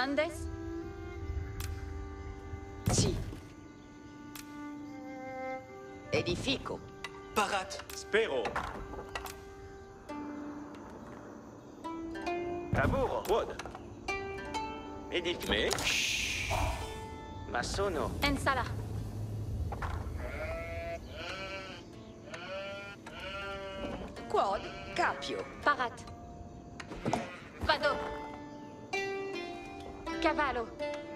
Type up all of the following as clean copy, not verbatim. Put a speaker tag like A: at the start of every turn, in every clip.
A: Mandes?
B: Sì. Edifico.
C: Parat.
D: Spero. Lavoro. Quod. Me? Ma sono.
A: Ensala.
B: Quod. Capio.
A: Parat. Vado. Cavallo.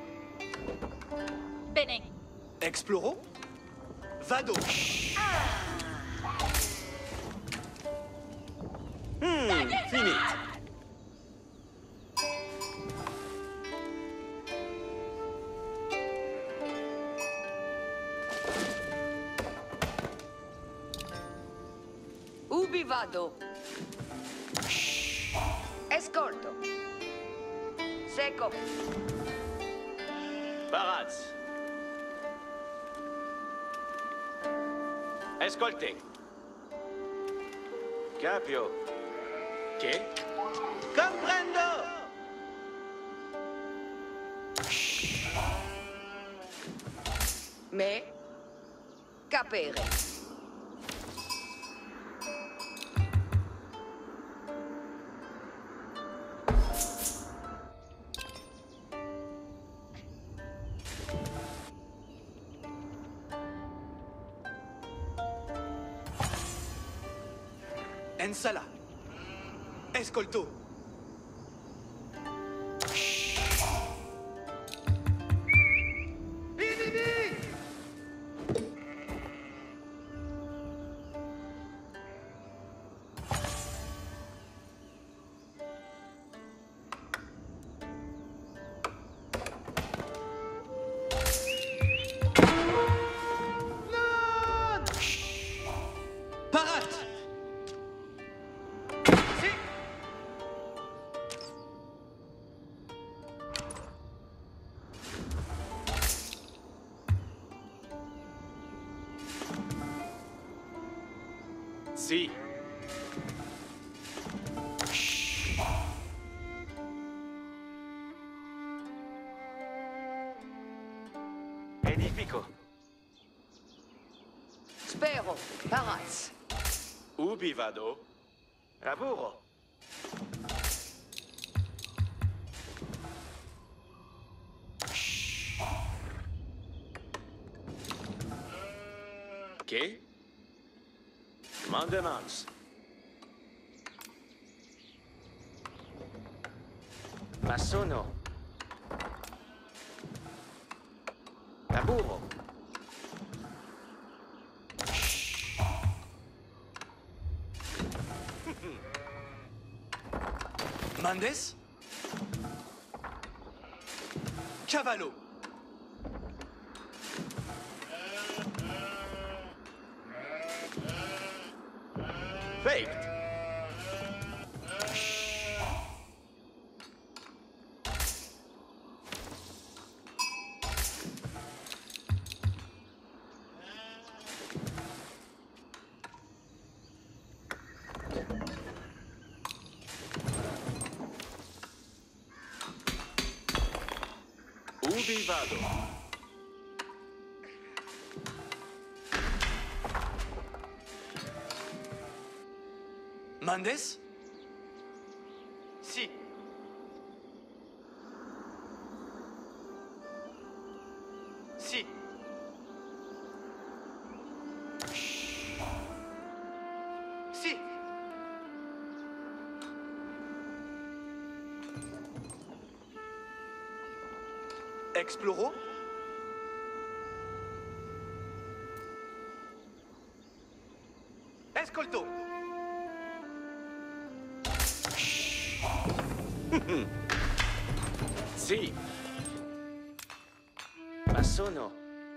A: Bene.
C: Exploro. Vado.
D: Finit.
B: Ubi vado. Escolto. Seco.
D: Paraz. Ascolte. Capio. Che? Comprendo!
B: Me. Capere.
C: Ensala. Escolto. Parat. Sì.
D: Sì. Edifico.
B: Spero. Paraz.
D: Ubi vado? Lavoro. Che? Mandemans. Ma sono. Lavoro.
C: Mandes. Cavallo.
D: Faked. Ubi vado?
C: Mandes? Sì. Sì. Sì. Exploro? Escolto.
D: Sì. Ma sono.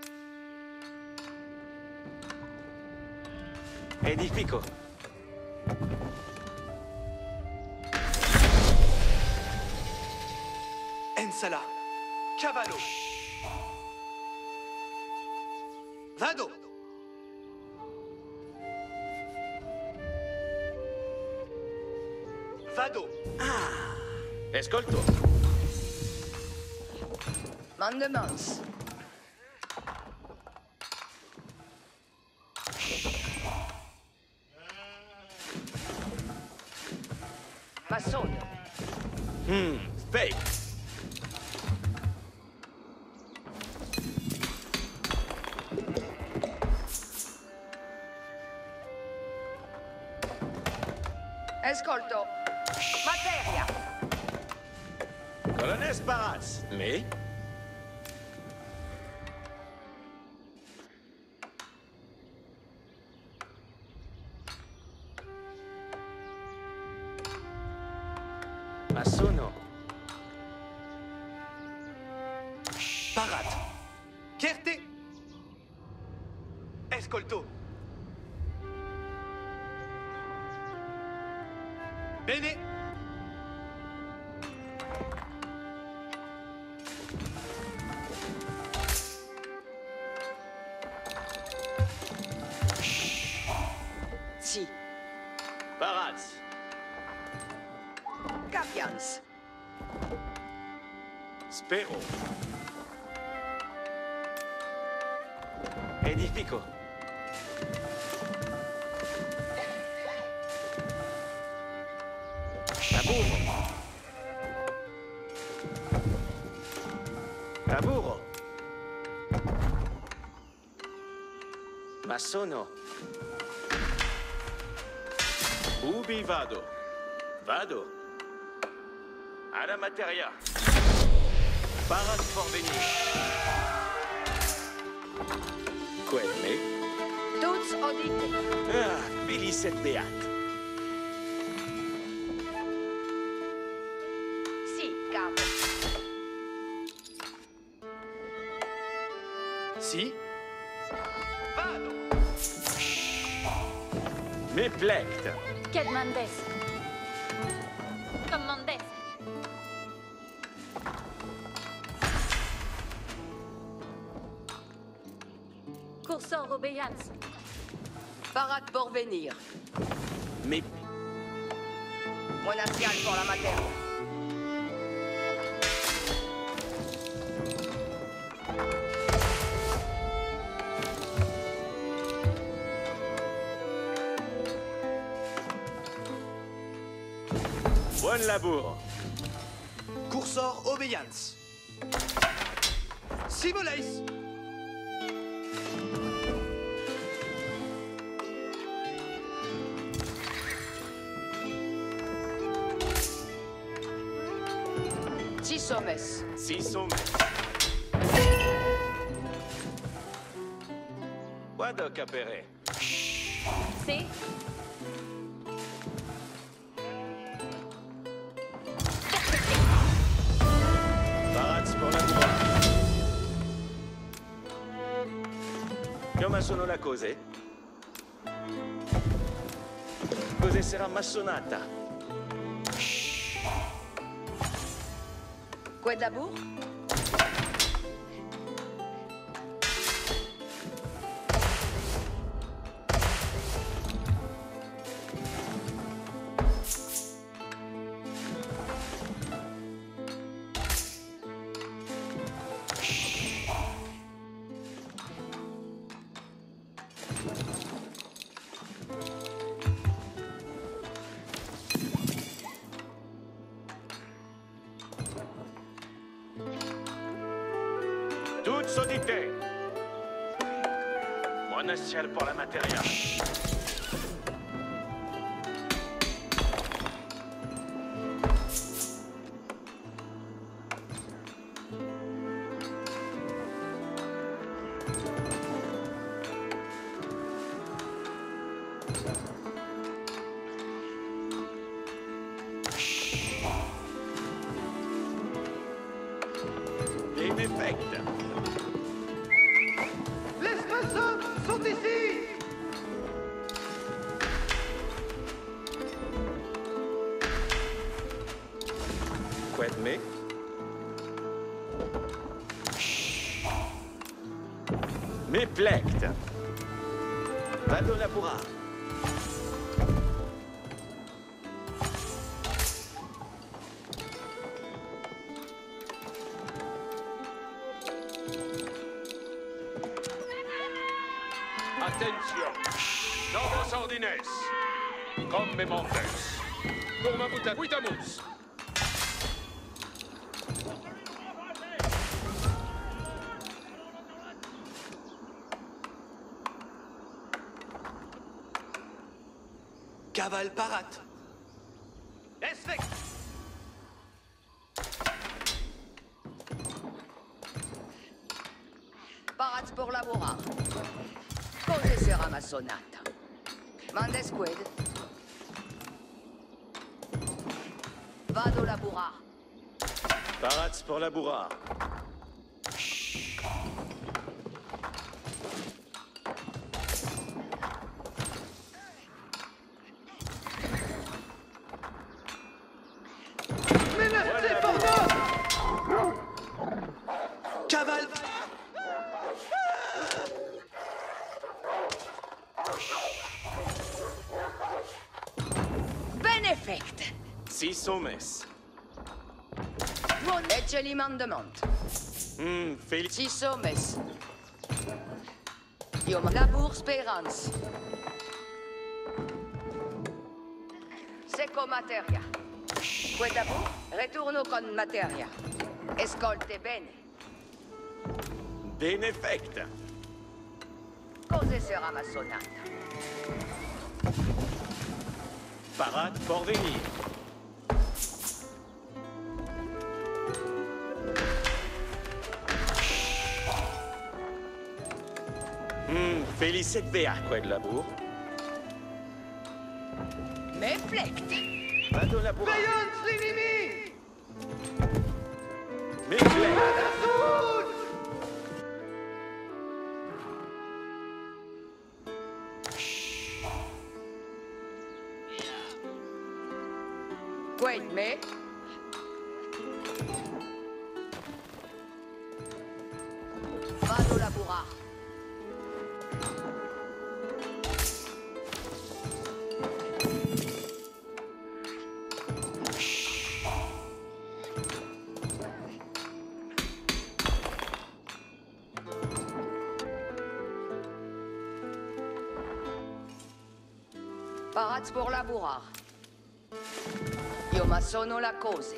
D: Edifico.
C: Ensala. Cavallo. Vado. Vado.
D: Ascolto.
B: Mandements. Massone.
D: Fake.
B: Ascolto. Materia.
D: Colonel Barats. Mais? Masono.
C: Parat. Kerte. Escolto. Bene.
B: Si.
D: Barats.
B: Capians.
D: Spero. Edifico. Taburo. Taburo. Masono. Ubi vado? Vado. Alla materia. Parat forvenir. Quelle?
B: Tuts odite.
D: Ah, Filisset beat.
B: Si, capo.
C: Si. Vado.
D: Me plecte.
A: Qued mandes? Commandes. Cursor obéissance.
B: Parat pour venir.
D: Me...
B: Monastial pour la materia.
D: Buon labour.
C: Cursor obéissance. Simoleis.
B: Si sommes.
D: Si somme. Vado capere.
A: Si.
D: Barats pour labour. Come sono la cose? Cose sarà massonata.
B: Qued labour?
D: Toutes sodité. Monastial pour la materia. Des défects.
C: Les maçons sont ici.
D: Qued me? Me plecte. Vado labura.
E: Attention. Novos ordines. Come montes. Turmamuta vitamus.
C: Cavale parat. Esfect.
B: Parats pour laborar. Cose sera ma sonata. Mandes quid. Vado laborar.
D: Parats pour labourar.
C: Menacé Bordeaux. Cavale.
B: Benefect.
D: Six hommes.
B: Mon ecce mandement.
D: Félix.
B: Six hommes. Io labour sperans. Seco materia. Quetabu, returno con materia. Escolte bene.
D: Benefect.
B: Cose sera ma sonata.
D: Parat pour venir. Félicite Béa, quoi de labour.
B: Me flect.
D: Vado labourar.
C: Veillance l'ennemi.
D: Mes plaies.
C: Soud.
B: Quid me. Vado laborar. Parats pour laborar. Io ma sono la cose.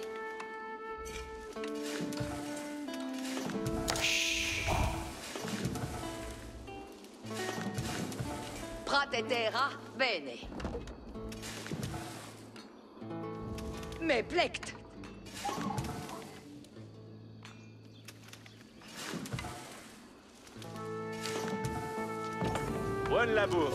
B: Prate terra, bene. Me plect.
D: Bon labour.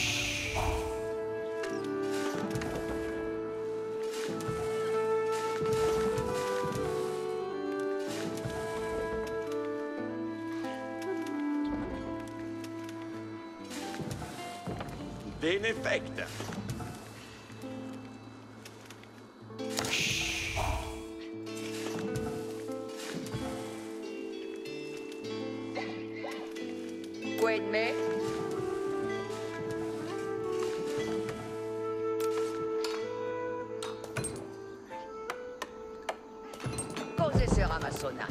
D: Benefect.
B: Quid me. Cose sera ma sonata.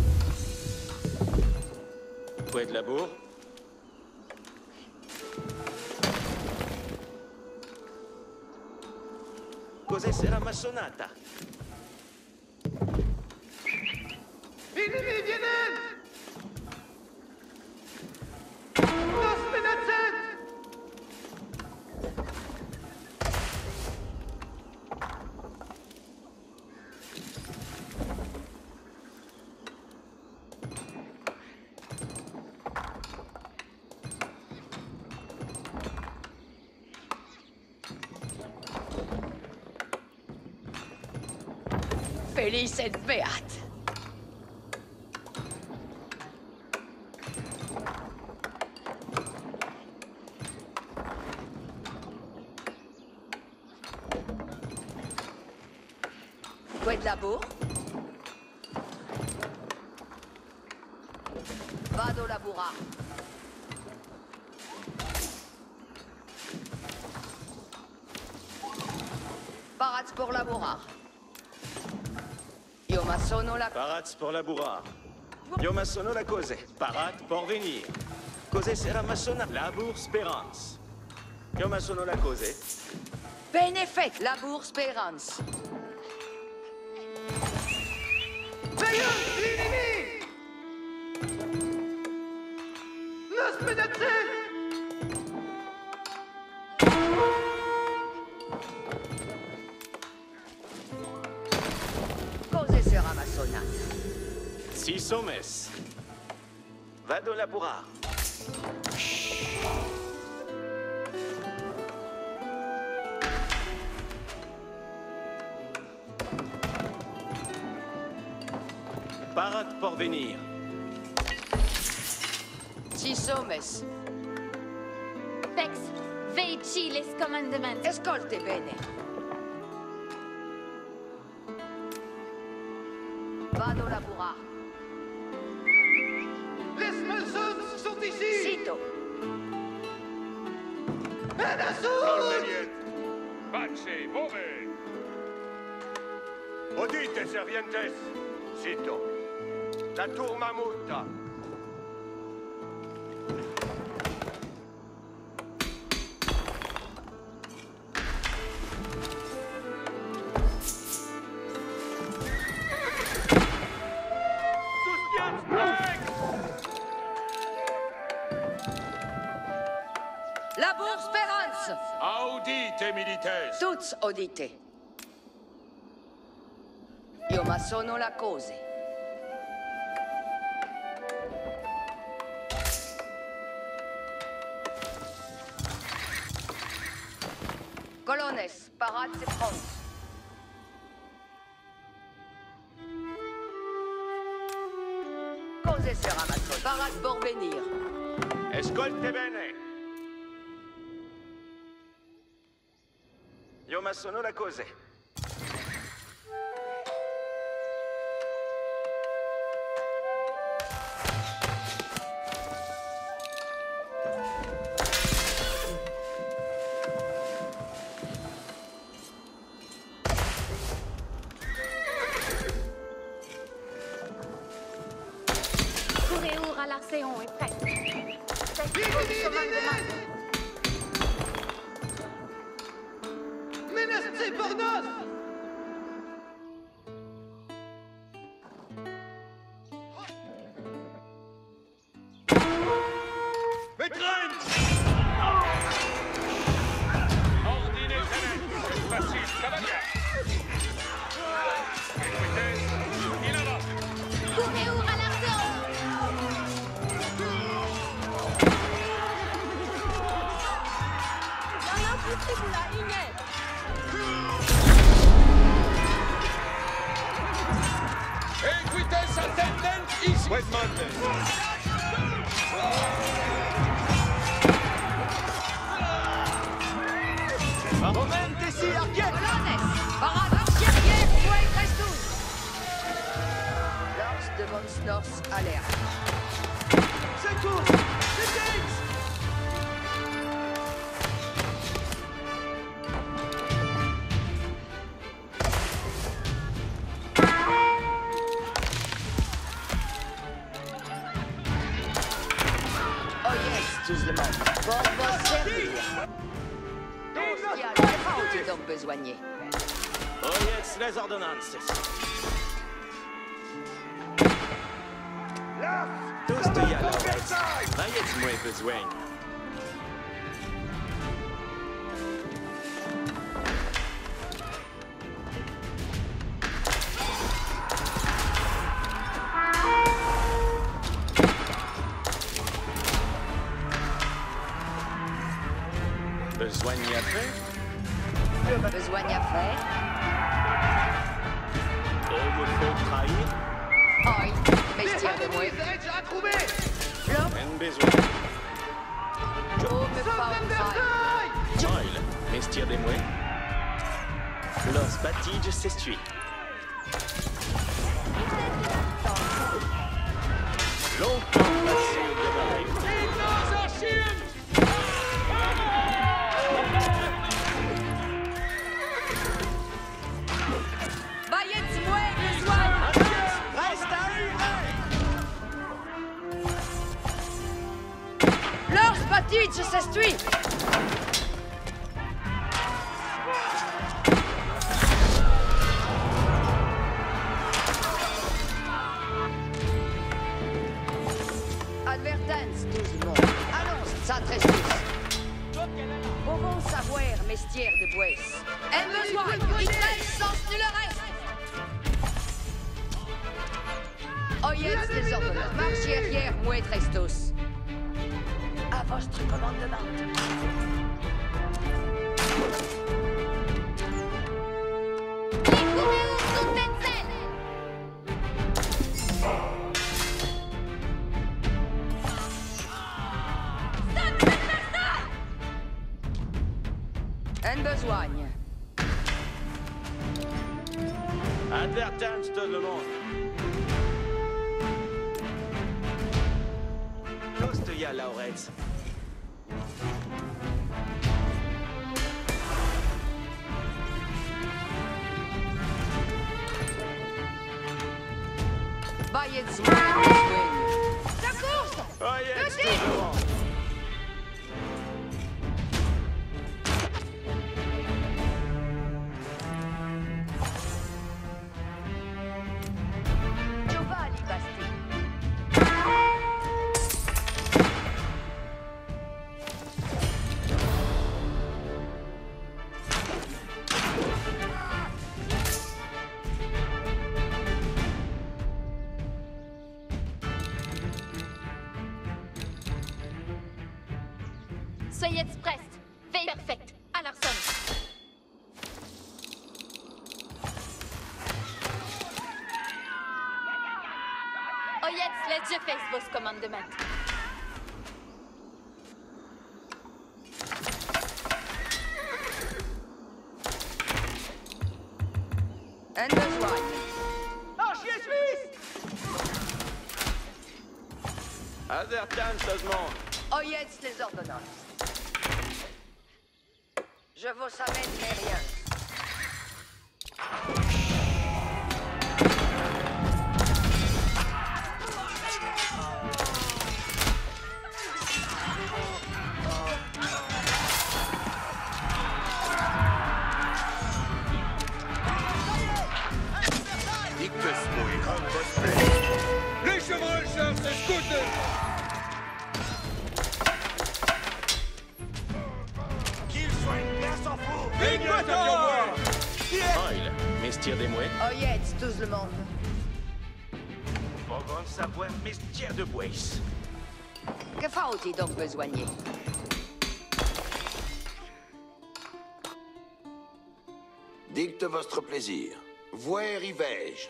D: Quoi de labour. Cos'è sera ma sonata?
C: Ennemi vienen. Nos menacen.
B: Felice et beat. Quid labour? Vado laborar. Parats pour laborar. Io ma sono la...
D: Parats pour labourar. Io ma sono la cose. Parat pour venir. Cos'è sarà massonata? Labour Speranza. Io ma sono la cose.
B: Bene fait, Labour Speranza.
C: Veillance l'inimi! Nos menacés!
B: Cos'è sarà massonata?
D: Si sommes. Vado laborar. Parat por venir.
B: Si sommes.
A: Pex, veici les commandements.
B: Escolte bene. Vado laborar.
C: Les Smalsons sont ici!
B: Sito.
C: Un assaut!
E: Colmeniet! Pace, vove! Udite, servientes! Sito! La tour Mamuta! Sustiens Break!
B: Labour Speranza.
E: Audite, milites!
B: Tuts odite. Io ma sono la cose. Colones, parade c'est France. Cos'è sarà massonata? Parade pour venir.
D: Escolte bene. Io ma sono la cose.
A: Couréour à l'Arcéon est prête. Faites vos commandements.
C: Menacés por nos!
E: Betrenz! Ordine tenens, es facile, cavalier! Equites, in avant!
A: Couréour à l'Arcéon. Rien possible à Inès.
E: Equites attendent ici! Wedmondes!
C: Momente si, Arquette!
B: Colones, parade artillerie, fouet Crestus. Lars de von Snorz, alerte.
C: Secours! Détecte!
B: Oh yes, tous le monde. Pour vos servir. Bestial, pas tu donc besoigné.
D: Oh yes, les ordonnances. Tous de yalla, Ayez-moi besoin. Besoin y après?
B: Besoigne à faire.
D: Il me faut trahir.
B: Oi, bestia de moi.
C: Edge à trouver!
B: L'homme,
D: Un besoin.
B: oh, me pas au travail.
C: Versailles!
D: Oil, mestir de moi. Los batiges s'estuient. Longtemps passé au travail.
B: Baillez-moi, besoigne.
C: Reste arrivé!
B: mestière de Bues. Un besoin, Israël sens de le reste. Oyez des ordres, marchez arrière, muet restos. À votre commandement. Un besoin.
D: Advertance tout le monde. Tostoya Laurez.
B: Bayez besoin. La course!
D: Oh yes, tout le monde.
B: Giovanni Basti.
A: Soyez prest. Veille perfect. À leur sonne. Oyez, let je face vos commandements.
B: Un besoin.
C: Archier suisse!
D: Advertance tout le monde.
B: Oyez les ordonnances. Je vous amène mes rien.
E: Les chevaucheurs s'escoutent.
C: Qu'ils soient bien s'en fout!
E: Équateur!
D: Oil, mestière des mouettes.
B: Oyez tous le monde.
D: Pour bon savoir, mestière de Bues.
B: Que faut-il donc besoigner?
F: Dicte votre plaisir. Voix rivège.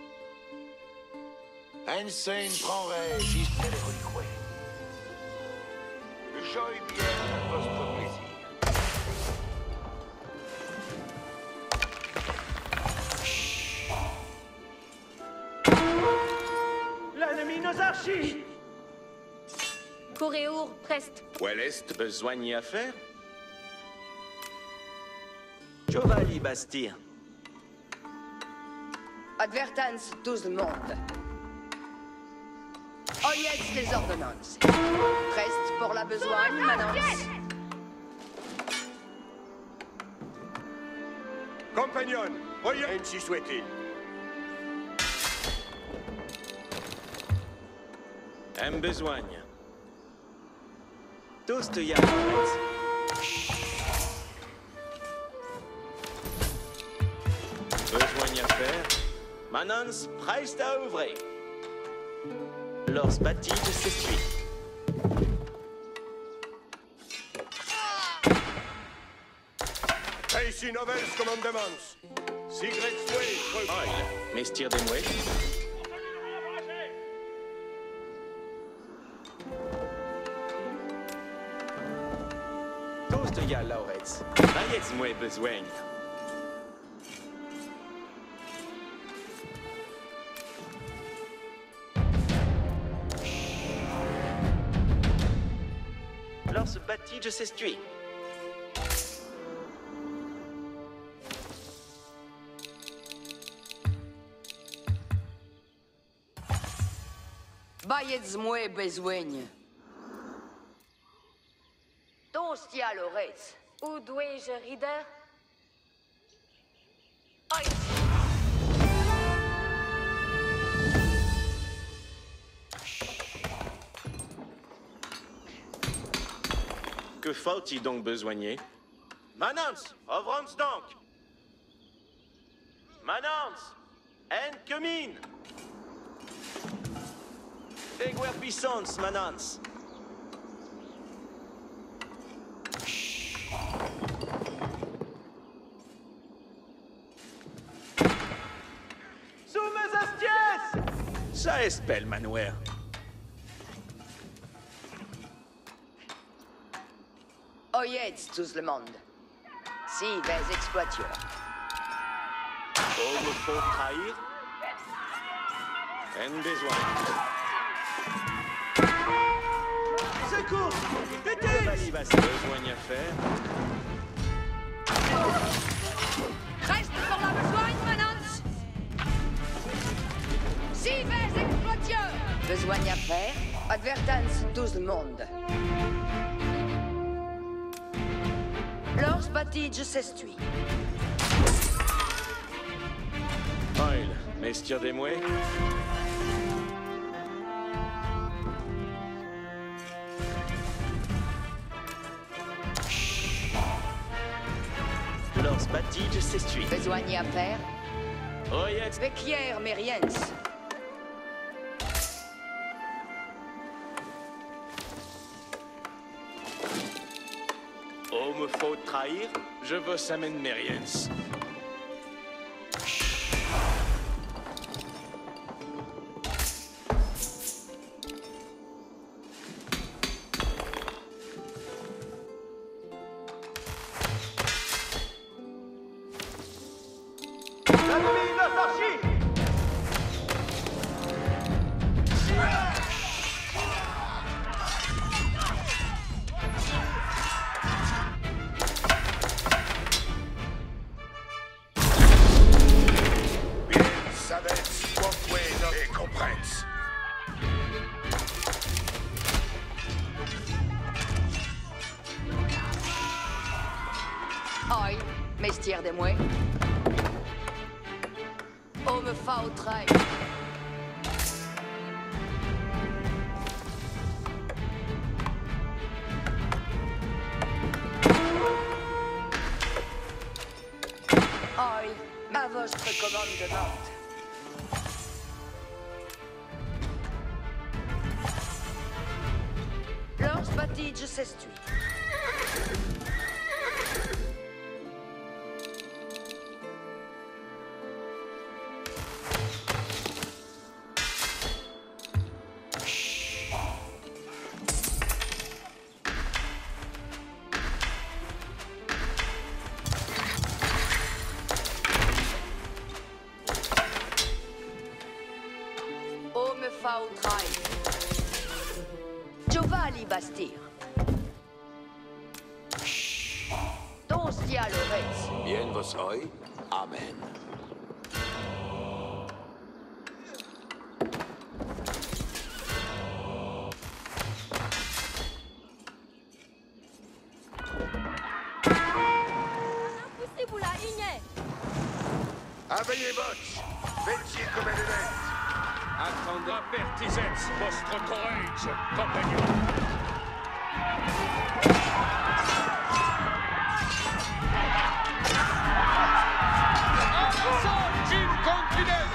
F: Einstein prendrait juste les reliquats. Joie bien votre plaisir.
C: L'ennemi nos archis!
A: Coréour, prest.
D: Où est besoin à faire? Giovanni Basti.
B: Advertance tous le monde. Oyez les ordonnances. Reste pour la besogne, manance.
E: Compagnon, voyez ainsi souhaité.
D: Un besoin. Tostoya Laurez. Besoin à faire. Manance, preste à ouvrir. Lors Batige s'essuie.
E: Ici novels commandements. Sigrid Sway,
D: Oil, mestière des mouettes. Tostoya Laurez. Bayez moi besoin. Lors Batige s'essuie.
B: Bayez-moi besogne. Tostia Lorez.
A: Où dois-je, Reader?
D: Que faut-il donc besoigner? Manans, Ovrans donc. Manans, en Kemin. Eguer puissance, Manans.
C: Sous mes astiès!
D: Ça espelle, Manouer.
B: Oyez tout le monde. Si, les exploiteurs.
D: Oh, me faut trahir. En besoin.
C: Secours!
D: Vali va se besoin à faire.
B: Reste pour la besogne, Manance! Si, les exploiteurs! Besoin à faire? Advertance tout le monde. Lors batige s'estui.
D: Oil, mestier des mouets. Lors batige s'estui.
B: Besoin à faire?
D: Oyez.
B: Vecchier mériens.
D: Oh, me faut trahir. Je veux s'amène Mériens.
C: L'ennemi nos archis!
F: Bien, savez, comprens et comprens.
B: Oi, mestier de moi. Oh, me fa au train. Oi, à votre commandement. Lors batige s'estui. Oh, me fa au train. Giovanni Bastir. Ton stia Lorenz.
F: Bien vos oi. Amen.
A: Impossible à igner.
F: Aveillez botch. Ventier comme élément.
E: Attendra pertisets vostre courage, compagnon. Jim continent!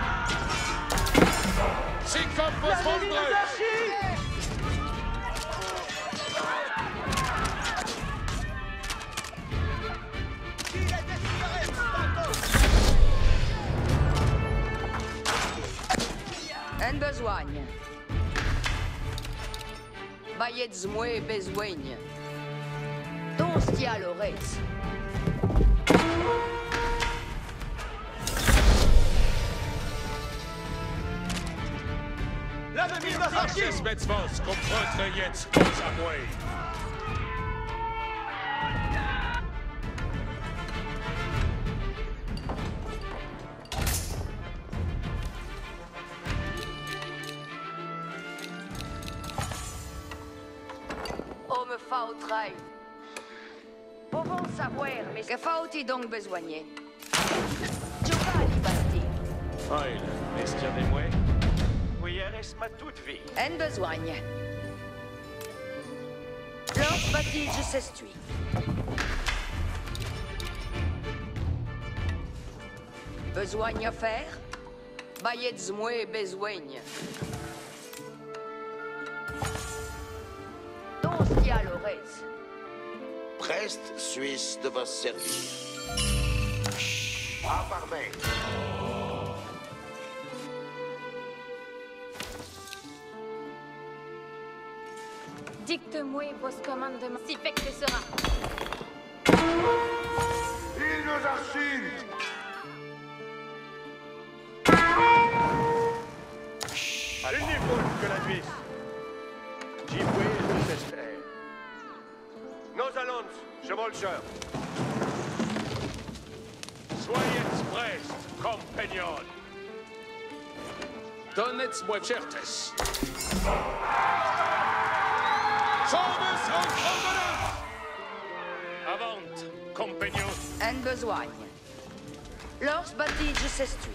E: Sic vos
C: L'ennemi nos
E: vondre!
C: archis!
B: En besogne. Bayet moi besoigne. Ton stia Lorenz.
C: L'ennemi nos archis!
E: Arches metzvos, comprendre jetzt vos amouets.
B: Oh, me fa au train. Pouvons savoir, mais que faut-il donc besoigner? Giovanni Bastir.
D: Oil, mestier des mouets. Oui, reste ma toute vie.
B: En besogne. Lors batige s'estui. Besoin à faire? Bayez moi besoin. Dans qui a l'orez?
F: Prest Suisse de vos services. À Barmain.
A: Dicte-moi vos commandements, si fait que ce sera.
F: Il nous insulte.
C: Allez, niveau que la nuit. J'y vais, je sais. Nos allons, chevolcheur.
E: Soyez prest, compagnon. Donnez-moi certes. Sauves en provenance! Avant, compagnon.
B: En besoin. Lors batige s'estui.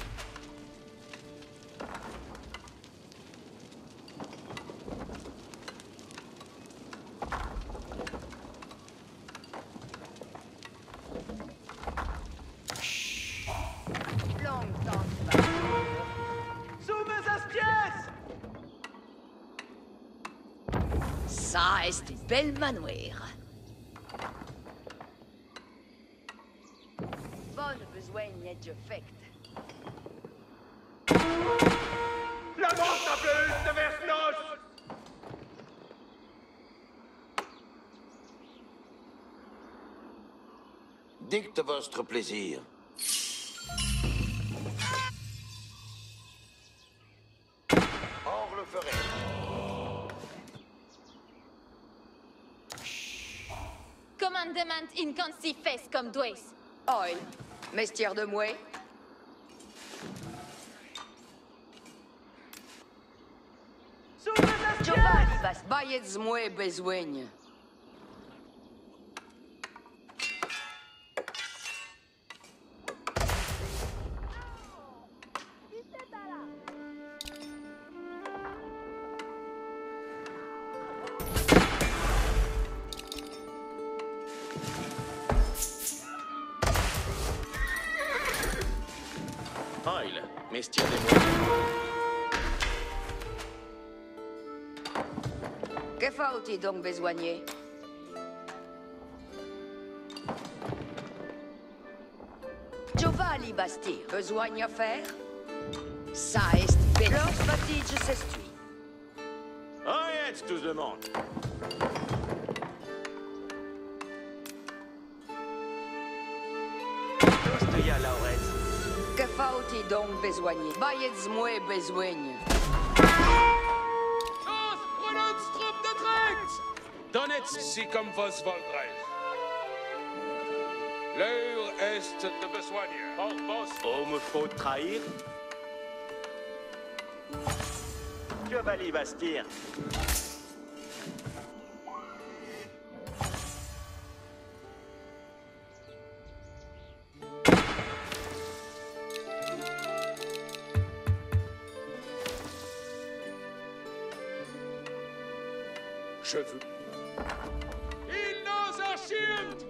B: Longtemps.
C: Sous mes aspièces!
B: Ça est une belle manoir. Bonne besoin de fait.
C: La mort plus de Versnos!
F: Dicte votre plaisir. Or le ferait.
A: Commandement inconsi fes comme dois.
B: Oil, mestière de moi.
C: Sous mes aspièces!
B: Giovanni bas bayez moi besoin.
D: Oil, mestier des mois.
B: Que faut-il donc besoigner? Giovanni Basti, besoin à faire? Ça est belle. Lors batige s'estui.
D: Arrête tout le monde. Dostria Laurez.
B: Que faut-il donc besoigner? Bayez moi besoin.
E: Os prononce troupe de traite! Donnez-si comme vos voldrez. L'heure est de besoigner. Or vos...
D: Oh, me faut trahir. Chevalier Bastille.
E: Je veux. Il nous insulte!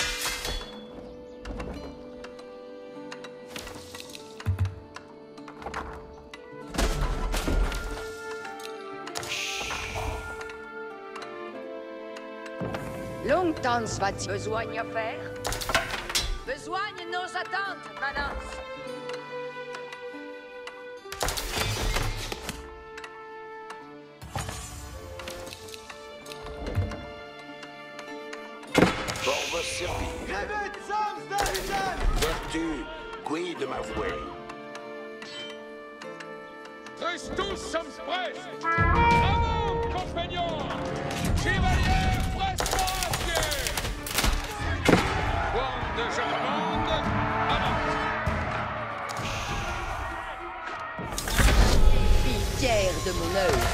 B: Longtemps va-t-il besoin à faire? Besoin de nos attentes, Manance.
F: Pour vos servir.
C: Grebet Sams d'Arrigan!
F: Vertu, qui de ma voix.
E: Tristus sommes prêts! Avant, compagnons! Chevalier Prespoitier! Point de Germande, avant!
B: Pitière de mon œil.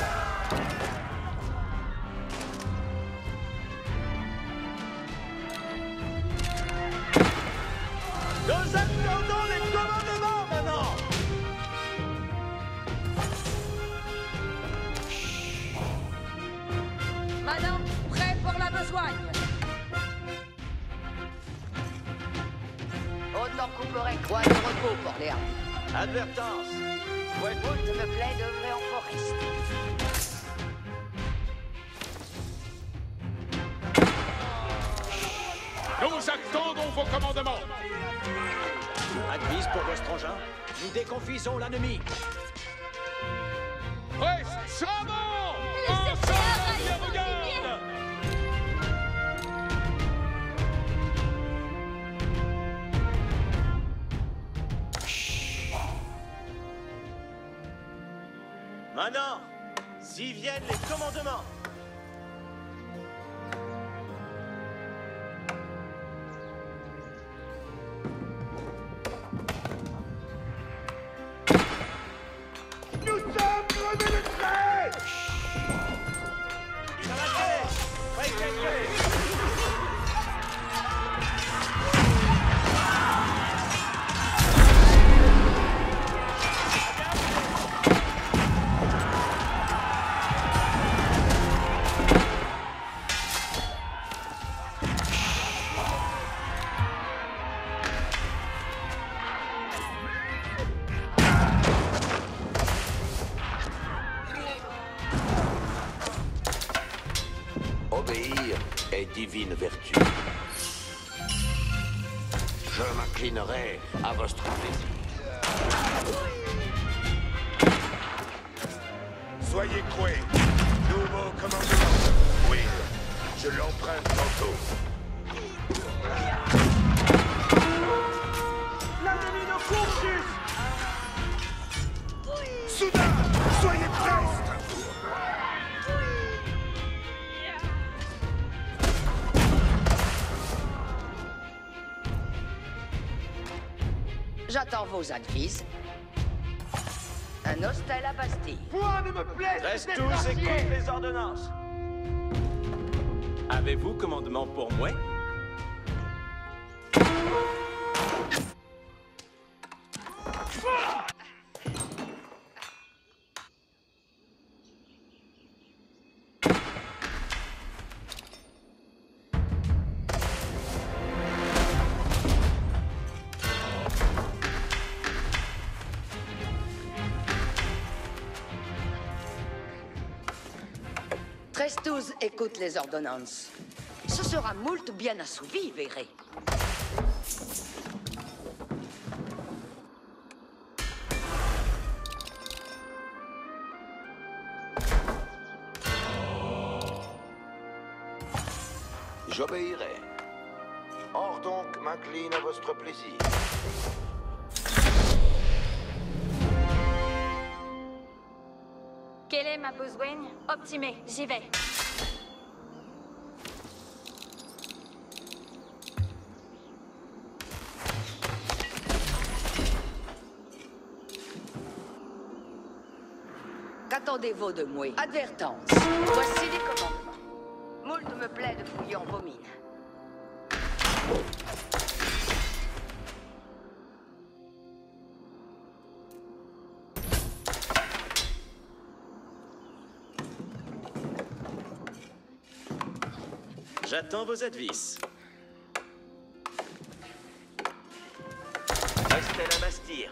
C: Nous attendons les commandements maintenant!
B: Madame, prêt pour la besogne. Au t'en couperai quoi de repos pour les hardis.
D: Advertance. Ouais.
B: Moult me plaît d'œuvrer en forest.
E: Nous attendons vos commandements.
D: Advise pour votre engin. Nous déconfisons l'ennemi.
E: Reste avant.
A: Laissez faire,
E: Bien regarde.
D: Maintenant, s'y viennent les commandements.
C: Nous sommes crevés le trait!
D: Dans la tête. Prêt.
F: Obéir est divine vertu. Je m'inclinerai à votre plaisir.
C: Soyez coués. Nouveau commandement. Oui, je l'emprunte tantôt. L'ennemi de Coursus! Soudain, soyez prestes!
B: J'attends vos advices. Un hostel à Bastille.
C: Point ne me plaise!
D: Reste tous et écoute les ordonnances. Avez-vous commandement pour moi?
B: Trestus écoute les ordonnances. Ce sera moult bien assouvi, verrez.
F: J'obéirai. Or donc m'incline à votre plaisir.
A: Quelle est ma besogne? Optimé, j'y vais.
B: Qu'attendez-vous de moi? Advertance. Voici des commandements. Moult me plaît de fouiller en vos mines.
D: J'attends vos advices. Restez à la Bastille.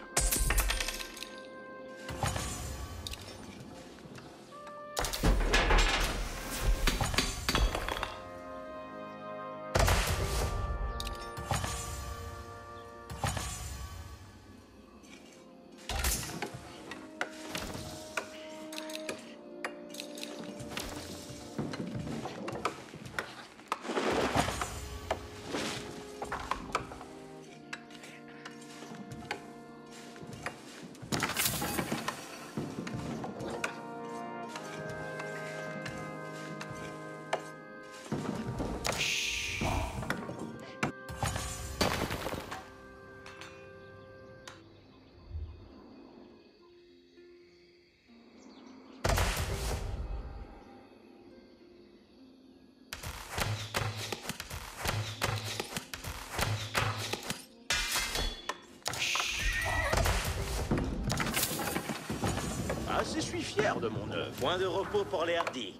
D: Ah, je suis fier de mon œuvre. Point de repos pour les hardis.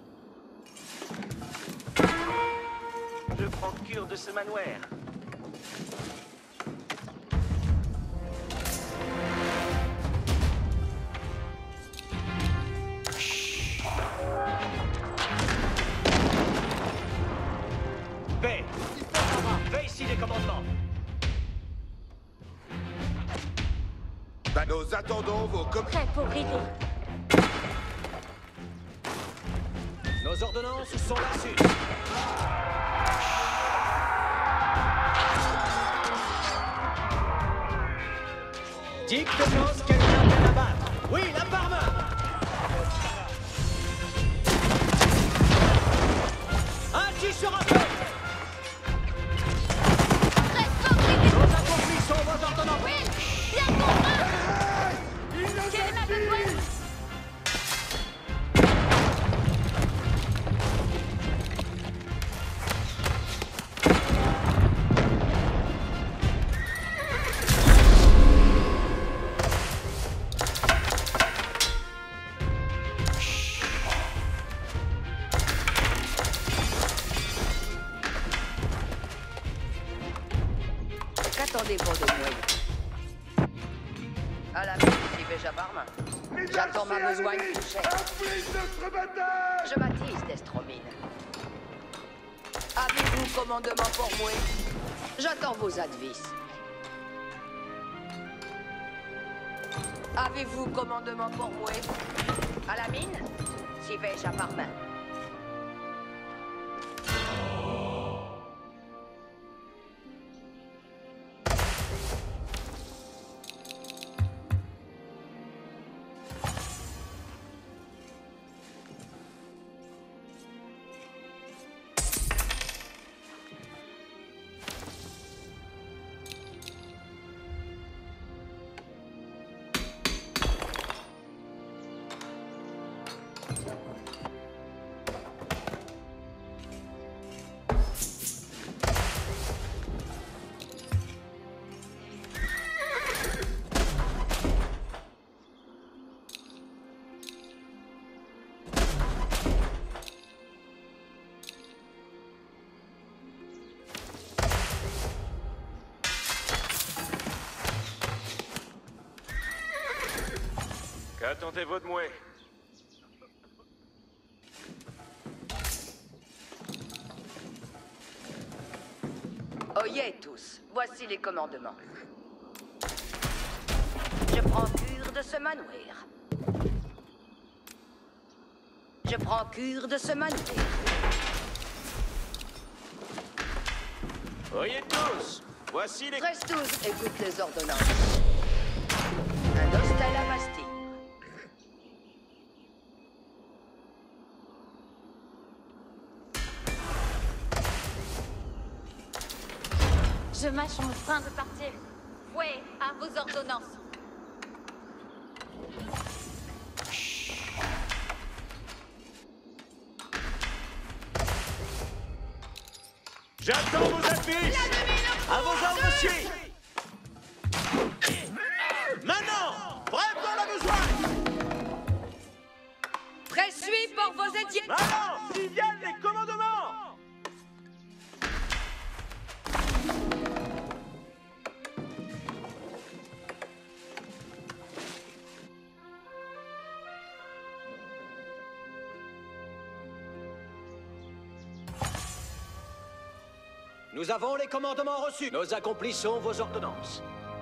D: Je prends cure de ce manoir.
C: Nous attendons vos
A: Prêt pour rider.
G: Nos ordonnances sont là-dessus. Dick de Nos, quelqu'un vient la battre. Oui, la barbe. Un tir sera fait.
A: Reste fort, rider.
G: Nos accomplissons vos ordonnances.
A: Will, viens contre Quelle est ma besoin?
B: Qu'attendez-vous de moi? À la mine, j'y vais Jabarmin. J'attends ma besogne couchée.
C: notre bataille!
B: Je m'attise d'Estromine. Avez-vous commandement pour moi? J'attends vos advices. Avez-vous commandement pour moi? À la mine? J'y vais Jabarmin.
D: Qu'attendez-vous de moi?
B: Oyez tous, voici les commandements. Je prends cure de ce manoir. Je prends cure de ce manoir.
D: Oyez tous, voici les...
B: 13-12, écoute les ordonnances. Un hostel à Bastille.
A: Je mâche mon frein de partir. Ouais, à vos ordonnances.
D: J'attends vos advices! À vos ordres aussi! Maintenant! Bref dans la besoin!
B: Presse-lui pour vos étiers.
D: Maintenant! S'ils viennent les commandements!
G: Nous avons les commandements reçus. Nous accomplissons vos ordonnances.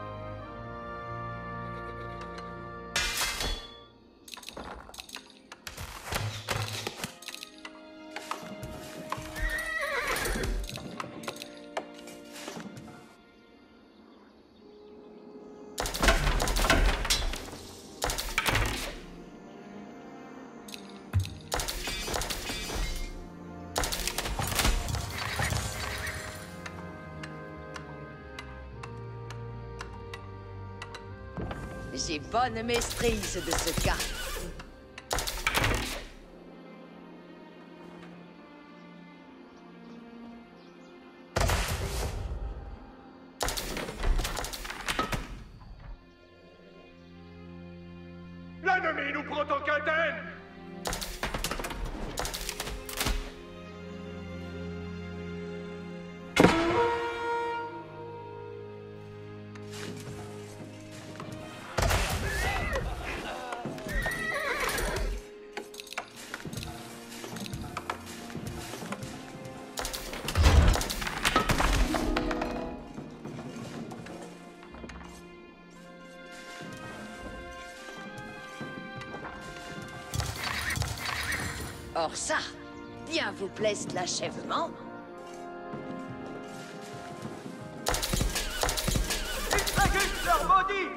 B: J'ai bonne maîtrise de ce cas.
C: L'ennemi nous prend en quintaine!
B: Or ça, bien vous plaise l'achèvement.
C: Extrégus leur maudit!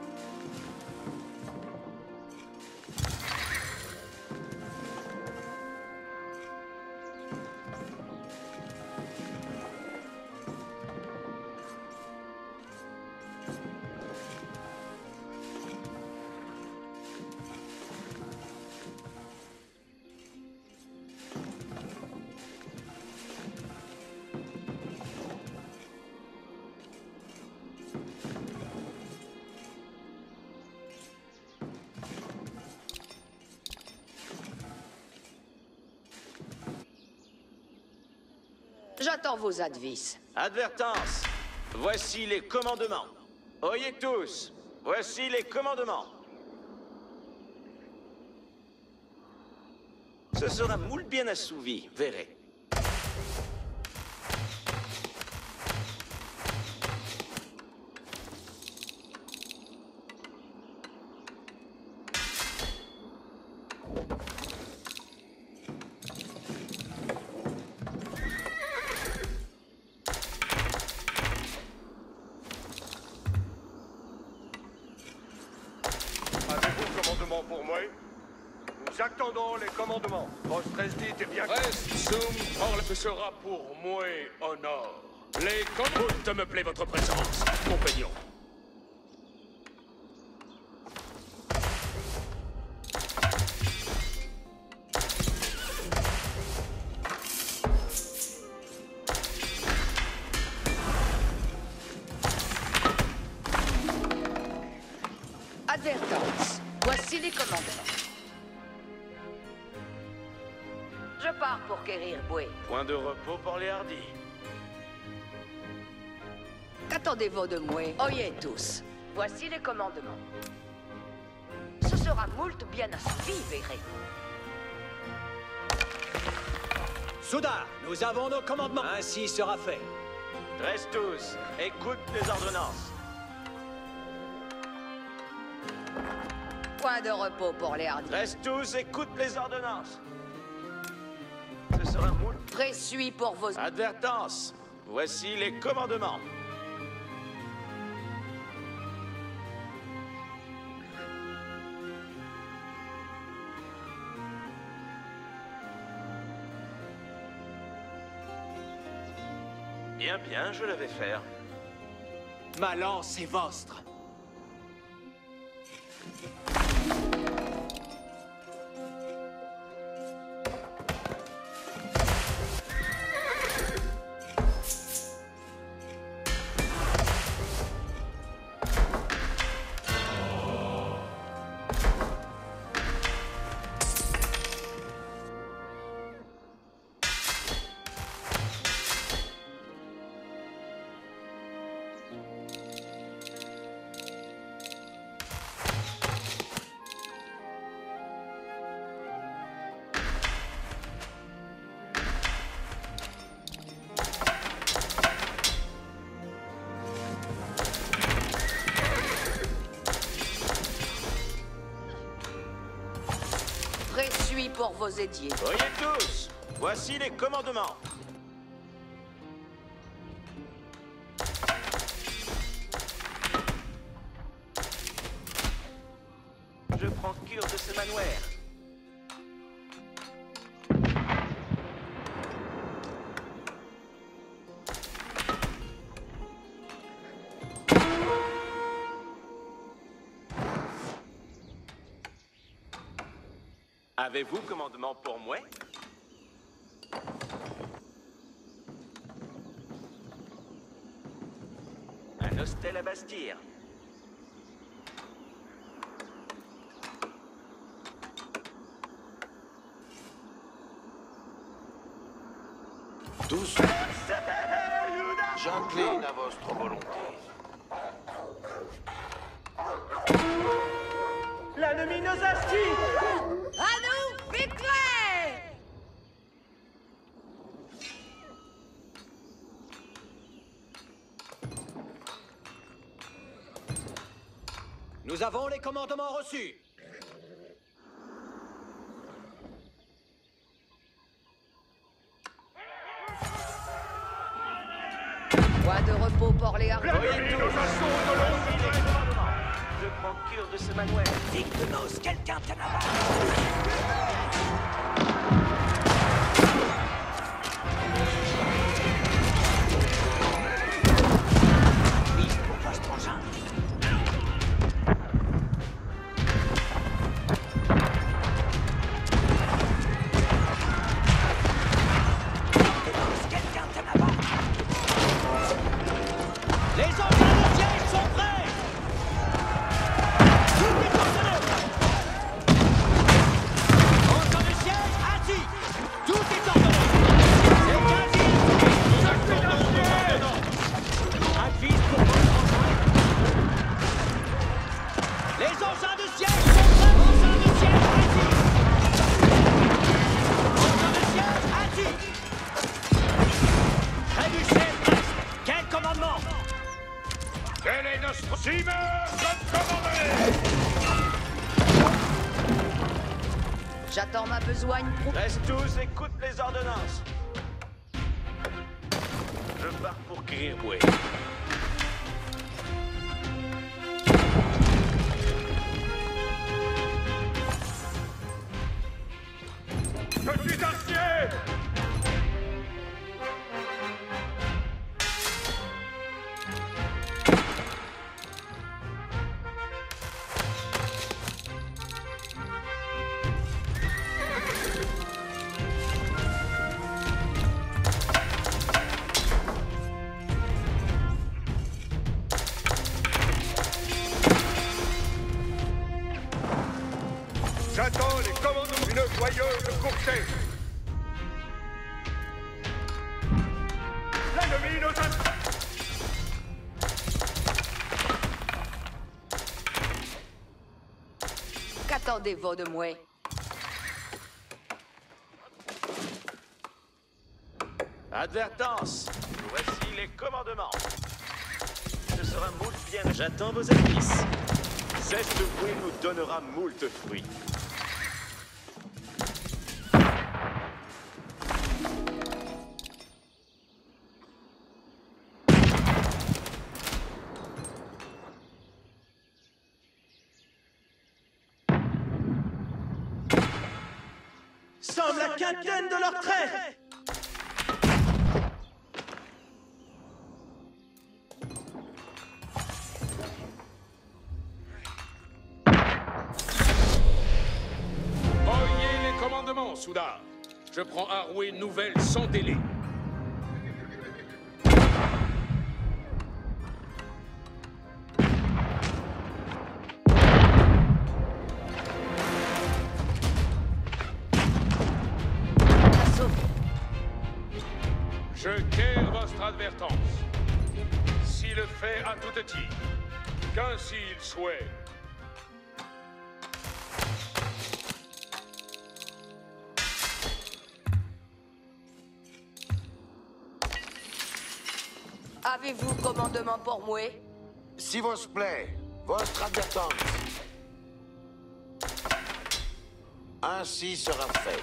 B: J'attends vos advices.
D: Advertence. Voici les commandements. Oyez tous. Voici les commandements. Ce sera moult bien assouvi, verrez.
C: Avez-vous commandement pour moi? Nous attendons les commandements. Votre esdite est bien...
E: Reste sum orle sera pour moi honneur. Les commandes me plaît votre présence, compagnon.
B: Advertence. Voici les commandements. Je pars pour guérir Boué.
D: Point de repos pour les hardis.
B: Qu'attendez-vous de moi? Oyez tous. Voici les commandements. Ce sera moult bien assouvi, verrez.
G: Soudain, nous avons nos commandements. Ainsi sera fait.
D: Reste tous. Écoute les ordonnances.
B: Point de repos pour les hardis.
D: Reste tous. Écoute les ordonnances. Ce sera moult.
B: Présuis pour vos...
D: Advertence. Voici les commandements. Bien, bien, je le vais faire.
G: Ma lance est vostre.
B: Présuis pour vos édiers.
D: Voyez tous. Voici les commandements. Je prends cure de ce manoir. Avez-vous commandement pour moi? Un hostel à bâtir.
F: Tous. J'incline à votre volonté.
C: L'ennemi nous aspire!
B: À nous, victoire!
G: Nous avons les commandements reçus.
B: Or les hardies.
D: Oyez tous. Voici les commandements. Je prends cure de ce manuel.
G: Dites-nous, quelqu'un t'en a Vise pour votre engin. Quelqu'un t'en a Les engins de siège sont prêts. Tout est ordonné. Engins de siège assis. Tout est ordonné. C'est Avise pour votre engin. Les engins de siège sont prêts. Engins de siège assis. Engins de siège assis. Trébuchet presse. Quel commandement?
C: Quel est notre Zimmer comme commandé?
B: J'attends ma besogne pour...
D: Reste tous, écoute les ordonnances. Je pars pour Greenway.
C: Petit acier! J'attends les commandements d'une joyeuse coursée. L'ennemi nous a...
B: Qu'attendez-vous de moi?
D: Advertance. Voici les commandements. Ce sera moult bien. J'attends vos avis. Cesse de bruit nous donnera moult fruits.
G: Semble la quintaine de leurs traits.
E: Oyez les commandements, Soudard. Je prends Arway nouvelle sans délai. Je quière votre advertance. Si le fait à tout petit, qu'ainsi il souhaite.
B: Avez-vous commandement pour moi?
F: Si vous plaît, votre advertance. Ainsi sera fait.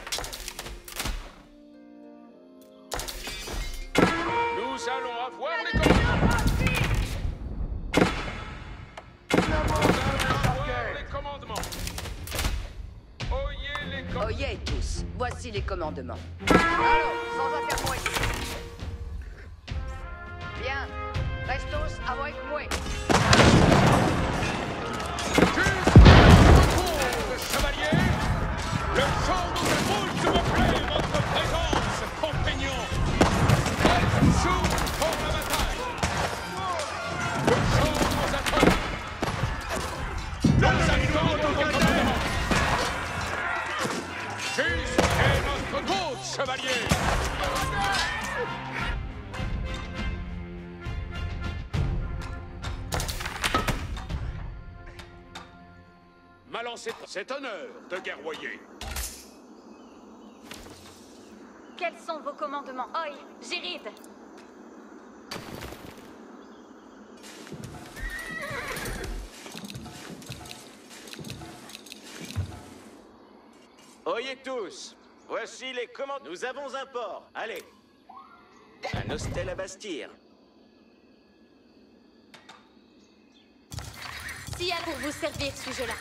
E: Nous allons avoir les commandements. Les commandements. Oyez les commandements.
B: Oyez tous, voici les commandements. Alors, sans intermoyer. Bien, reste tous avec moi.
E: Le chevalier, le chant nous écoute, s'il vous plaît, votre présence, compagnons. Joue pour la bataille. Le chant nous attend. Nous attendons votre commandement. Jusqu'à notre côte, chevalier. Ma lancée, c'est honneur de guerroyer.
A: Quels sont vos commandements? Oi, Géride.
D: Oyez tous. Voici les commandements. Nous avons un port. Allez. Un hostel à bastir.
A: Voici un pour vous servir ce jeu-là.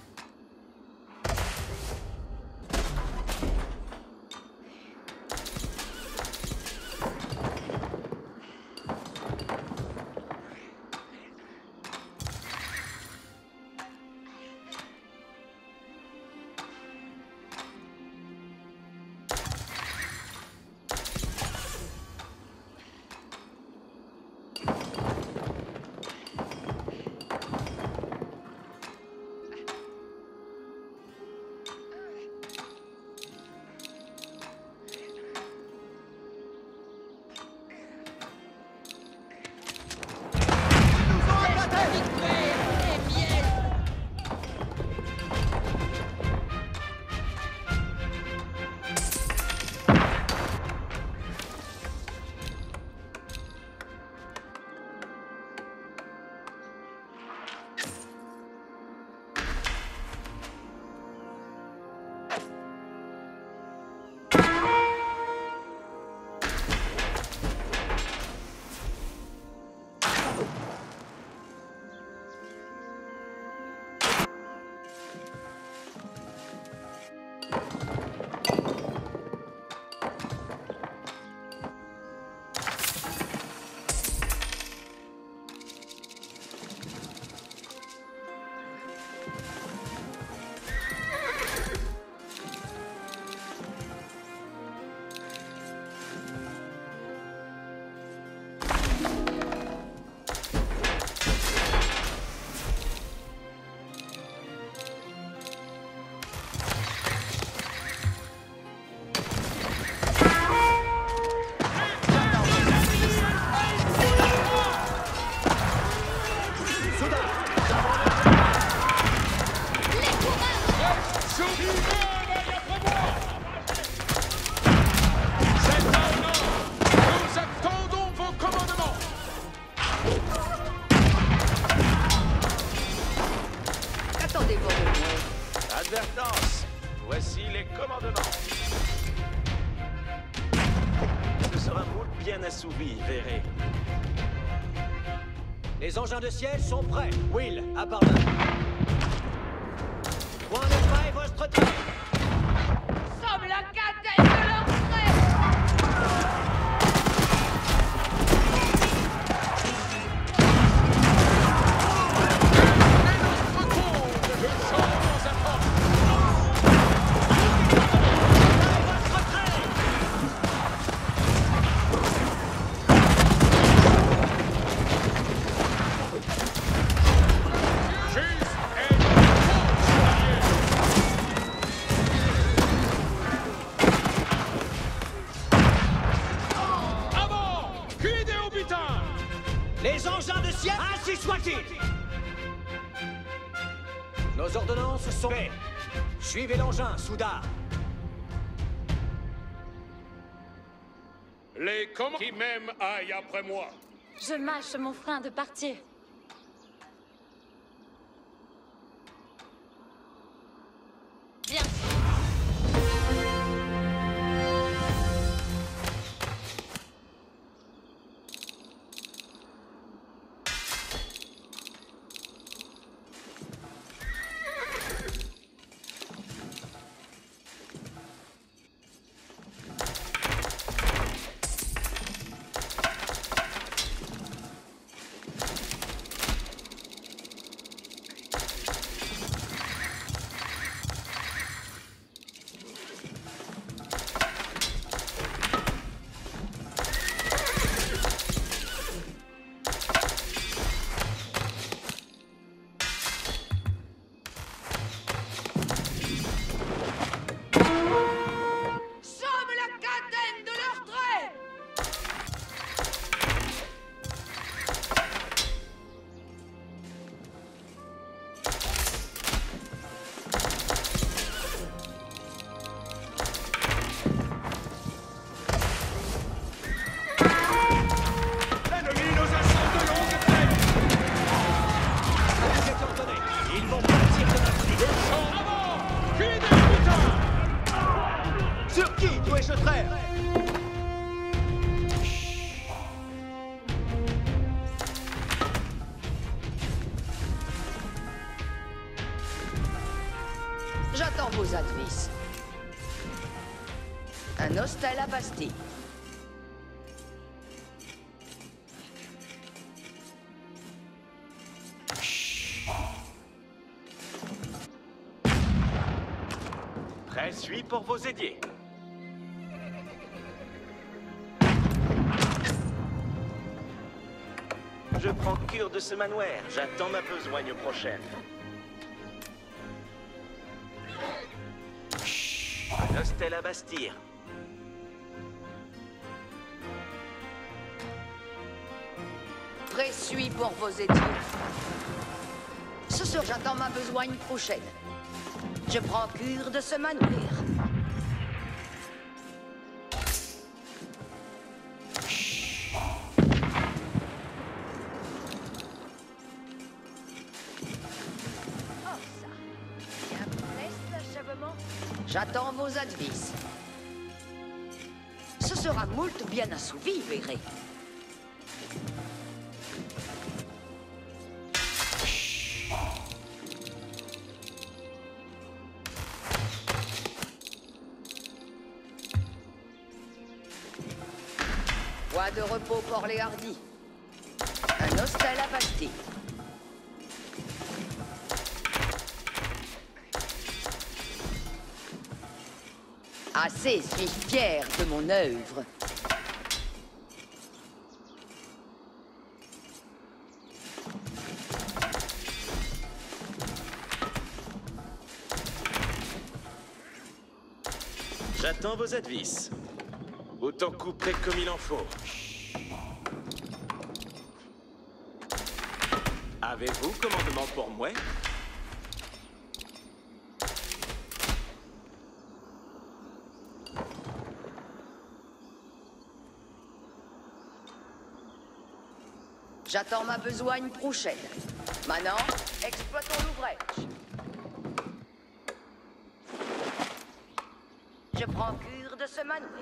D: Advertance. Voici les commandements. Ce sera moult bien assouvi, verrez.
G: Les engins de siège sont prêts. Will, à part là. Point de paille, votre tête.
B: Sommes la cadette de leur trait.
G: Les engins de siège, ainsi soit-il. Nos ordonnances sont faites. Suivez l'engin, Soudard.
E: Les commandes qui même aillent après moi.
A: Je mâche mon frein de partir. Bien.
B: J'attends vos advices. Un hostel à Bastille.
D: Prêt suis pour vos édiers. Je prends cure de ce manoir. J'attends ma besogne prochaine. Un hostel à Bastille.
B: Prêt suis pour vos édiers. Ce soir, j'attends ma besogne prochaine. Je prends cure de ce manoir. Oh, ça. Bien presse d'achèvement. J'attends vos advices. Ce sera moult bien assouvi, verrez. Bois de repos pour les hardis. Un hostel à Bastille. Assez, suis fier de mon œuvre.
D: J'attends vos advices. Autant couper comme il en faut. Avez-vous commandement pour moi?
B: J'attends ma besogne prochaine. Maintenant, exploitons l'ouvrage. Je prends cure de ce manoir.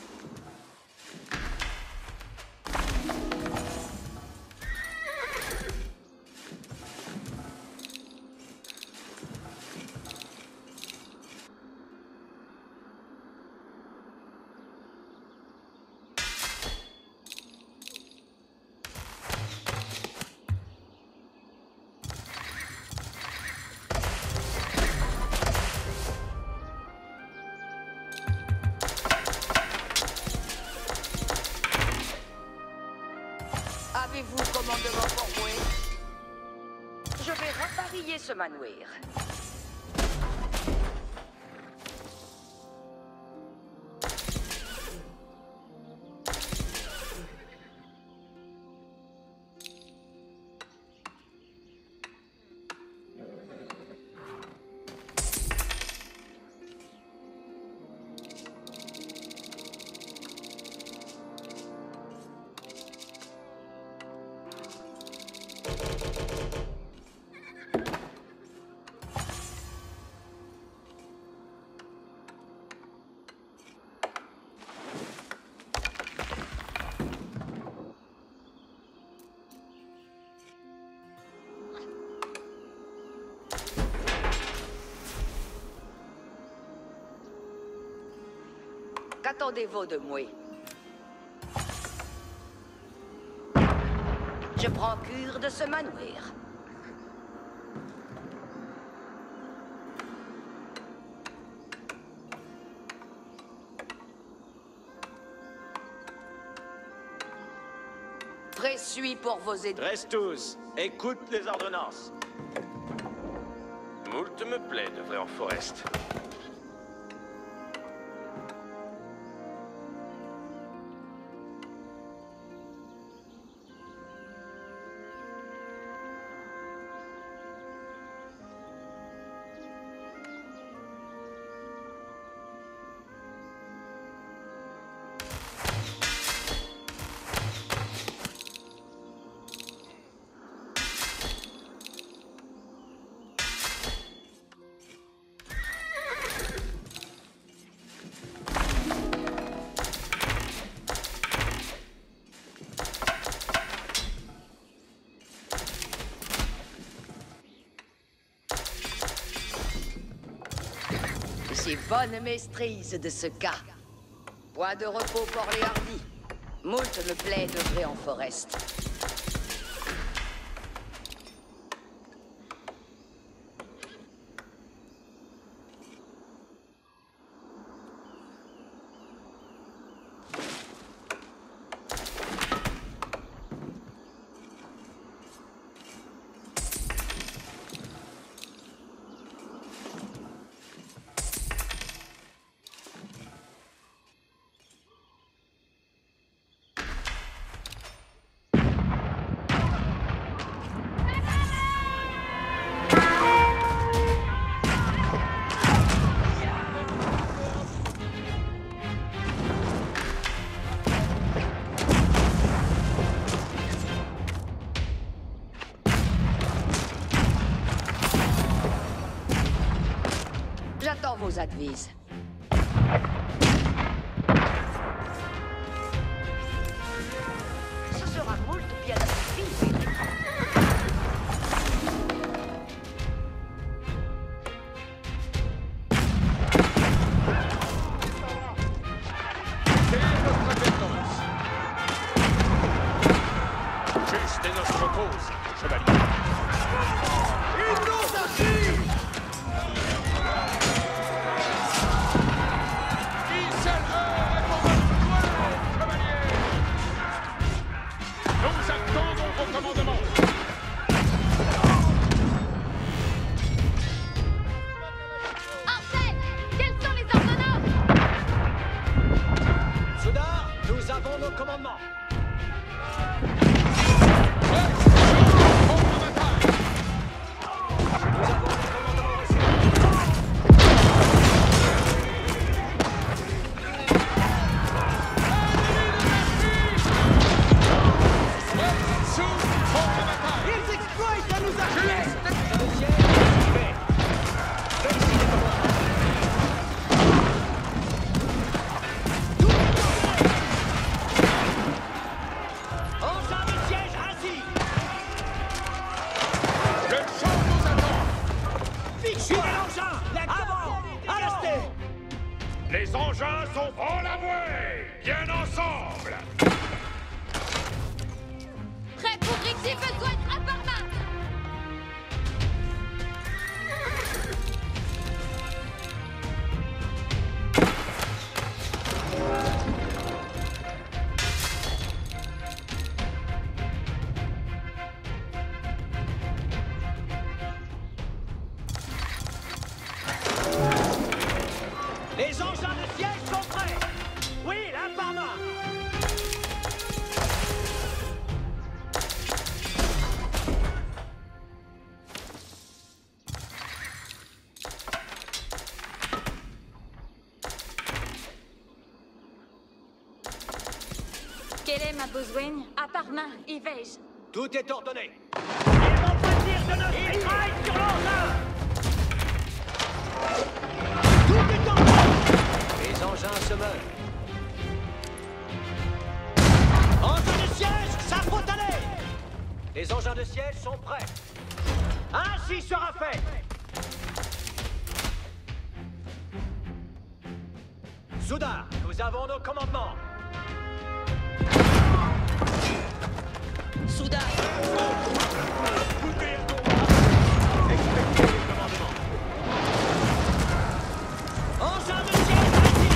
B: Avez-vous commandement pour moi? Je vais raparier ce manoir. Qu'attendez-vous de moi? Je prends cure de ce manoir. Prêt suis pour vos aides.
D: Reste tous, écoute les ordonnances. Moult me plaît de vrai en Forest.
B: suis bonne maîtrise de ce cas. Point de repos pour les hardis. Moult me plaît d'œuvrer en Forest. J'attends vos advises. Ce sera moult bien accompli.
E: Quelle est notre advertence? Juste est notre cause, chevalier. Ils nous agissent! Une seule heure est pour votre gloire, chevalier! Nous attendons vos commandements.
A: Arsène, quels sont les ordonnances?
G: Soudard, nous avons nos commandements.
E: Les engins sont en la voie! Bien ensemble!
A: Prêt pour Grixis besoin à part main.
G: Les engins de siège sont prêts. Oui, là par main.
A: Quel est ma besogne? À part main, y vais-je?
G: Tout est ordonné. Ils vont partir de notre mitraille sur l'engin. Tout est ordonné. Les engins se meurent. Engins de siège, s'apprête à l'air. Les engins de siège sont prêts. Ainsi sera fait. Soudard, nous avons nos commandements.
B: Soudain,
G: Engins de siège, ici.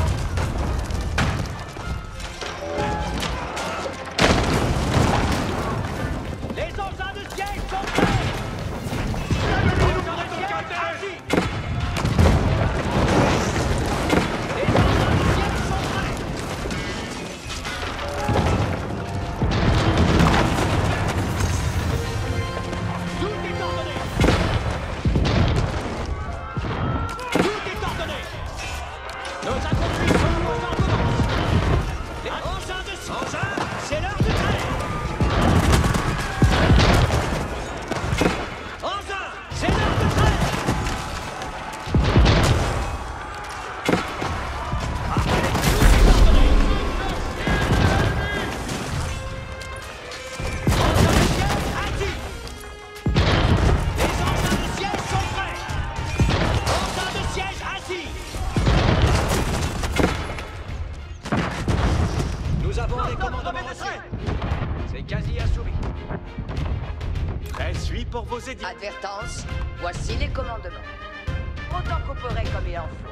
G: Les engins de siège sont prêts. Engins de siège, ici. Les engins de siège sont prêts.
D: suis pour vos édits.
B: Advertence, voici les commandements. Autant qu'opérer comme il en faut.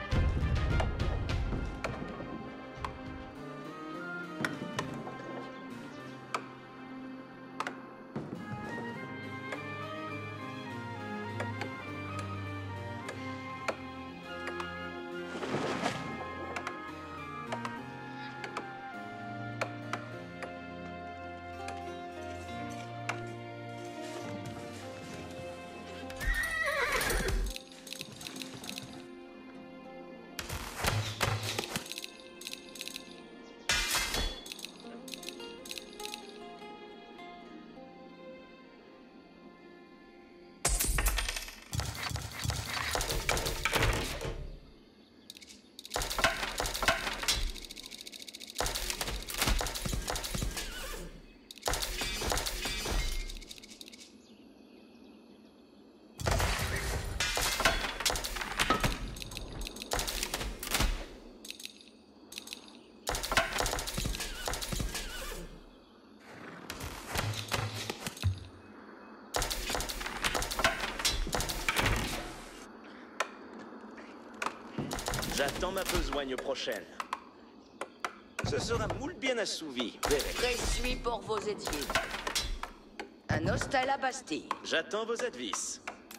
D: J'attends ma besogne prochaine. Ce sera moult bien assouvi, verrez.
B: Présuis pour vos édiers. Un hostel à Bastille.
D: J'attends vos advices.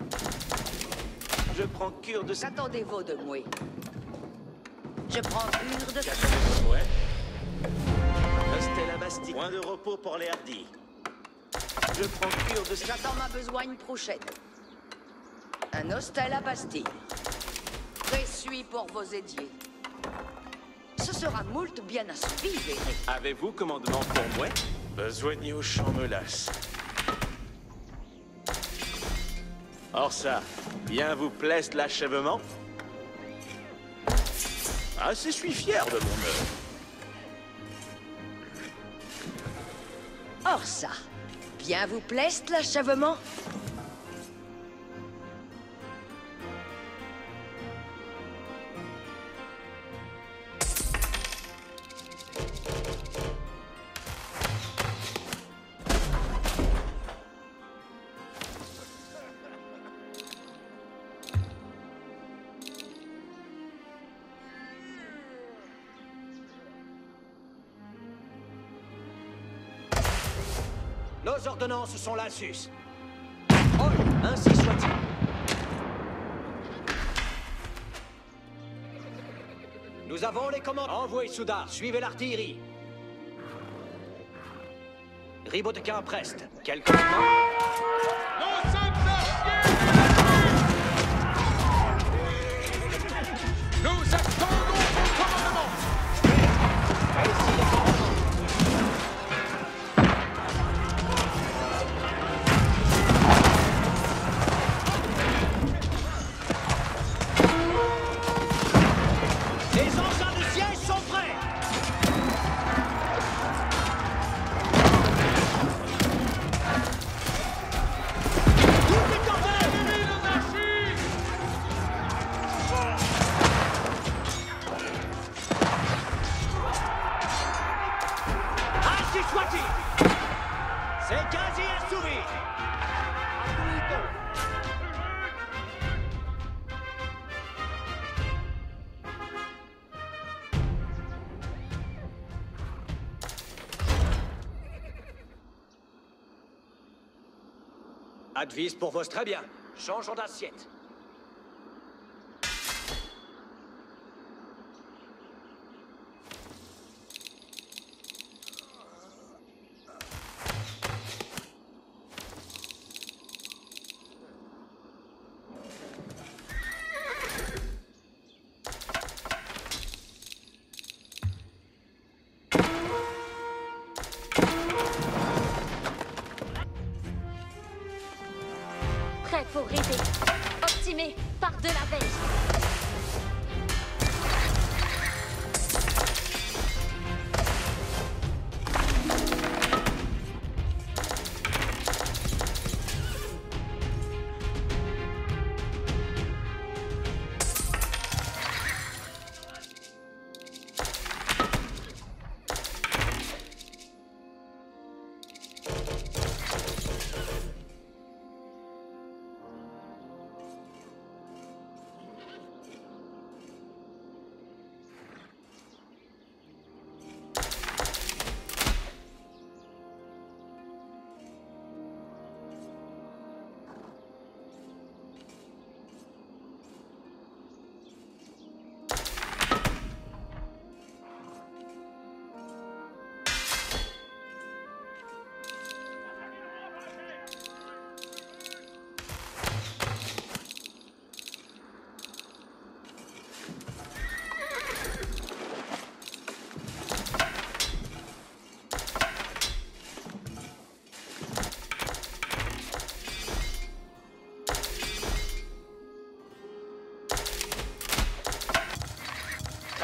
D: Je prends cure de ça.
B: Qu'attendez-vous de moi? Je prends cure de...
D: Ouais. Hostel à Bastille. Point de repos pour les hardis. Je prends cure de ça.
B: J'attends ma besogne prochaine. Un hostel à Bastille. Présuis pour vos édiers. Ce sera moult bien assouvi, verrez.
D: Avez-vous commandement pour moi? Besoigné au champ melasse. Or ça, bien vous plaise l'achèvement? Ah, je suis fier de mon œuvre.
B: Or ça, bien vous plaise l'achèvement?
G: Nos ordonnances sont là, sus. Oh, ainsi soit-il. Nous avons les commandes. Envoyez Soudard, suivez l'artillerie. Ribotequin preste. Quel commandement?
E: Nous sommes aciers! Nous attendons vos commandements!
G: Les engins de siège sont prêts! Tout est en ainsi soit-il! C'est quasi assouvi! Advise pour vos très bien. Changeons d'assiette.
A: Prêt pour raider. Optimé par de la veille.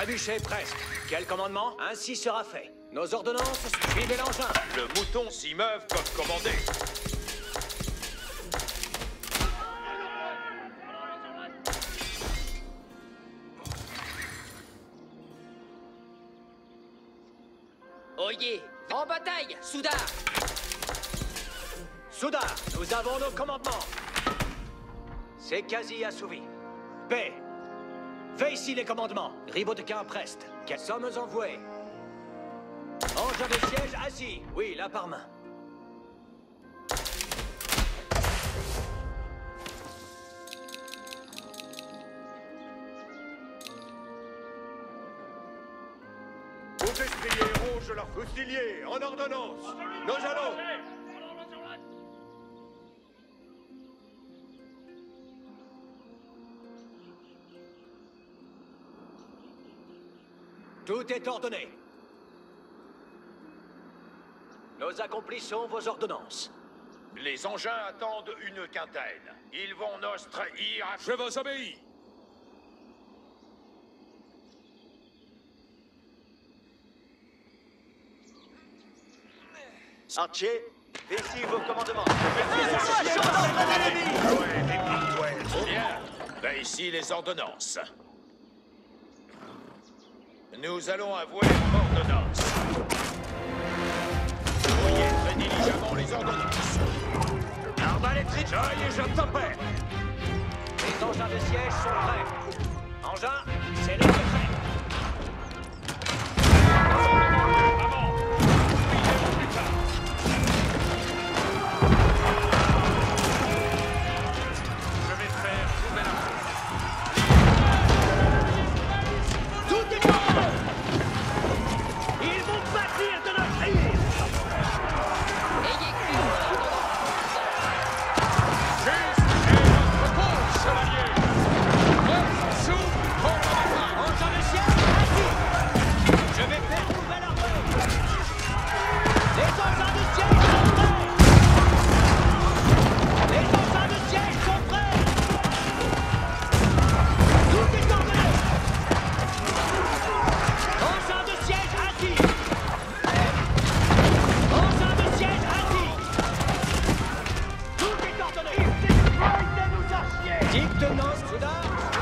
G: Trébuchez presque. Quel commandement? Ainsi sera fait. Nos ordonnances, suivez l'engin.
C: Le mouton s'y meuvent comme commandé.
B: Oyez, en bataille, Soudard.
G: Soudard, nous avons nos commandements. C'est quasi assouvi. Paix. Fais ici les commandements. Ribotequin Prest. Quels sommes envoyés? Engin de siège assis. Oui, là par main.
C: Aux esprits rouges leurs fusiliers, en ordonnance. Nous allons.
G: Tout est ordonné. Nous accomplissons vos ordonnances.
C: Les engins attendent une quintaine. Ils vont nostre ir à...
E: Je vous obéis.
D: Archer, fais ici vos commandements.
C: Ah ouais, les Big 12. Bien. Ben ici les ordonnances. Nous allons avouer ordonnance. Voyez très diligemment les ordonnances.
G: Arbalétrique.
C: J'aille et j'attendrai.
G: Les engins de siège sont prêts. Engin, c'est le secret.
E: Avant. Plus tard. Je vais faire nouvelle approche.
G: Tout est ordonné. Ils vont bâtir de notre île.
B: Ayez cru.
E: Juste et notre course, chevalier. Reste sous pour la bataille.
G: Engin de siège assis. Je vais faire nouvelle approche. Les engins de siège sont prêts. Les engins de siège sont prêts. Tout est ordonné. Engin de siège assis. Engin de siège assis. Tout est ordonné. Dites tenance, Soudard.